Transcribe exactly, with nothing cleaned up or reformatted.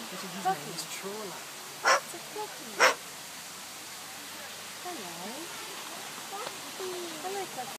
But his Cookie. name is Trawler. It's a cookie. Hello.